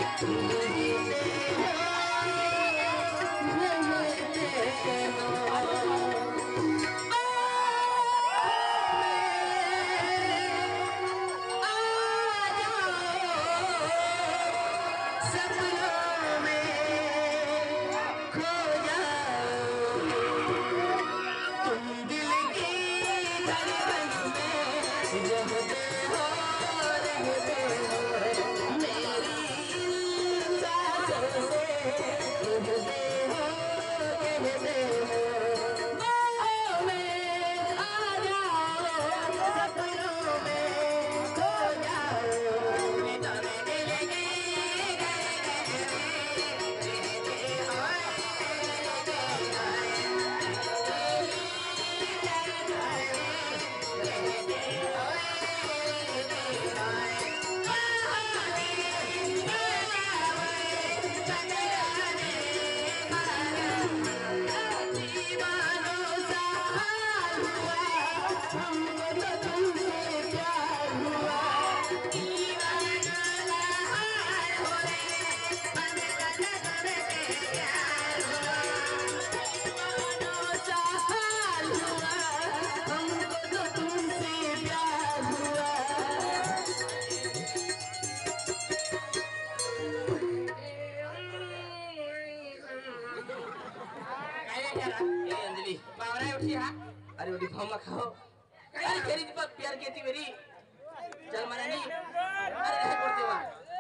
अरे वो दिखाओ खाओ अरे केरी दीपक प्यार केती मेरी चल मना नहीं अरे नहीं पड़ते वहाँ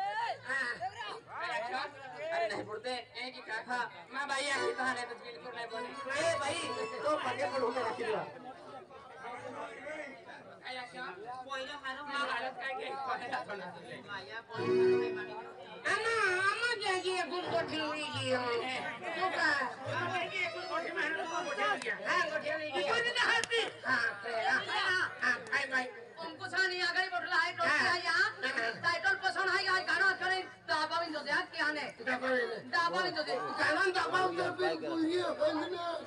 अरे नहीं पड़ते एक ही काका माँ भाई आखिर कहाँ नहीं तो बिल्कुल नहीं बोले ए भाई तो पढ़े पढ़ो में रखी दिया पहले खाना माँ हालत का के पहले खाना माया पहले आमा जाके कुछ कोठी हुई की हो तो का जाके कुछ कोठी में हम को कोठी गया हां कोठी हुई की कोठी ना हंसी हां भाई भाई उनको सानी आ गई बोला है डॉक्टर यहां टाइटल पसंद है आज गाना करे दाबा में जो दे क्या ने दाबा में जो दे गाना दाबा में जो कोई बंद ना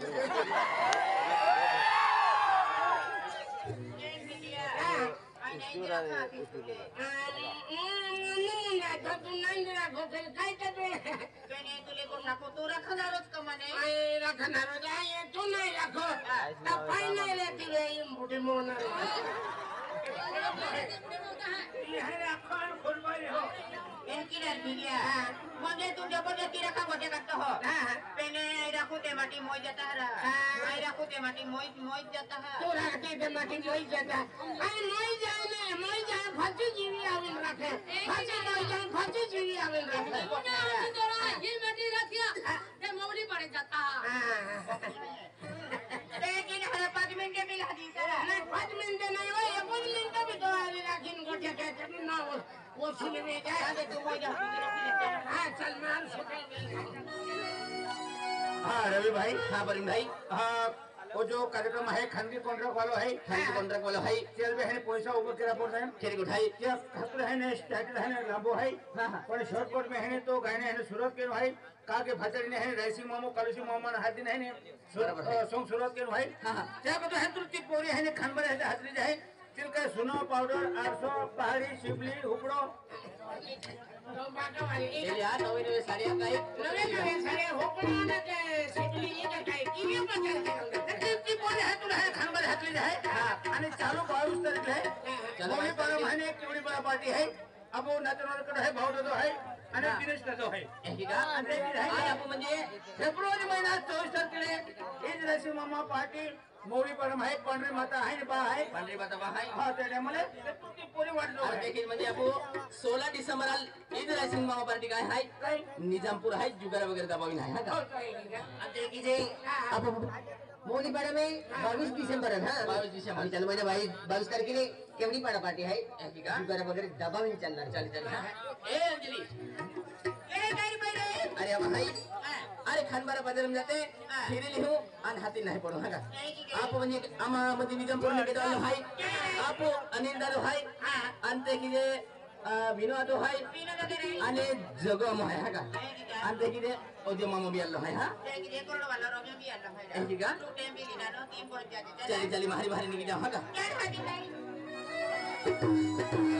मगे तू जबरदस्ती रखा बजे करता हो पहले रखो ते माटी मोई जाता है आई रखो ते माटी मोई जाता है तू रखते ते माटी मोई जाता आई मोई जाए फंसी जीवी आविन रखे फंसी मोई जाए फंसी जीवी आविन रखे ये माटी रखिया ते मोड़ी पड़ जाता लेकिन हर 5 मिनट मिला दी सर नहीं 5 मिनट नहीं वो 1 मिनट भी तो आवे राखिन गोटे के ना वो सुन में जाए अरे तू मोई जा हां चल मान सुकल हां रवि भाई हां परिम भाई हां वो जो कार्यक्रम है खानगी कॉन्ट्रैक्ट वाला है खानगी कॉन्ट्रैक्ट वाला है चल बे है पैसा ऊपर केरा पड़ है खेरी उठाई क्या खतर है ने स्टार्ट है ने लांबो है पर शॉर्टकट में है ने तो गाने है सूरत के भाई का के भचरी ने है राइसी मामो कलसी मामो हाथ दिन है ने सोंग सूरत के भाई क्या कहते है तुरती पोरी है ने खानबर है हाजरी जाए तिलका सुनो पाउडर 800 पहाड़ी शिवली हुपड़ो तो बाटो वाली ये यार नवे साड़ियां काई नवे साड़ियां हुपड़ो ने के शिवली ये काई किने बचल तिलकी पोरी है तुला है खानबर हाजरी जाए आणि चालू 22 तारीख है मोनी पर महीने एक बड़ी बड़ा पार्टी है अब वो नचनवर कड है भाव दो है आणि दिनेश दो है एकीगा आणि आहे अब म्हणजे फेब्रुवारी महिना 24 तारखेला इज रसी मामा पार्टी मोरी पर है पंडरी माता है बा है पंडरी माता बा है हां ते मला तुमची पूरी वाट जो देखील म्हणजे अब 16 डिसेंबर इज रसी मामा पार्टी काय है निजामपुर है जुगारा वगैरह दबावी नाही है का देखी जे अब मोदी पाड़ा में 22 दिसंबर है हां 22 दिसंबर चल मैंने भाई 22 तारीख के केवड़ी पाड़ा पार्टी है जुगारा वगैरह दबावी चलना चल ए अंजलि ए गाड़ी पहले अरे भाई अरे खानबारा बाजार में जाते फिरे लिहो अन हाथी नहीं पड़ो है आप म्हणजे आमा मध्ये निजामपुर में गेलो हाय आप अनिल दादो हाय अंते की जे विनोद हाय आणि जगम हाय हा का अंते की जे ओजे मामा भी आलो हाय हा की जे करोड़ वाला रोगे भी आलो हाय है का तू टाइम भी लेना नो 3 पॉइंट जाते चली चली मारी मारी निकल जा हा का